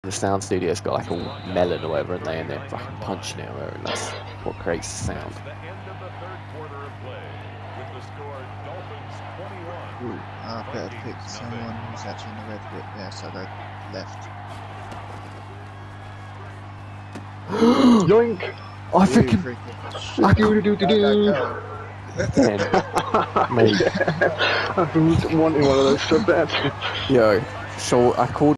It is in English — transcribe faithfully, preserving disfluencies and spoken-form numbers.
The sound studio's got like a melon or whatever, and they and they're fucking punching it or whatever, and that's what creates the sound. Ooh, I better pick someone who's actually in the red bit. Yeah, so I go left. Yoink! I freaking. freaking I Do do do do do. Mate. I've been wanting one of those so bad. Yo, so I called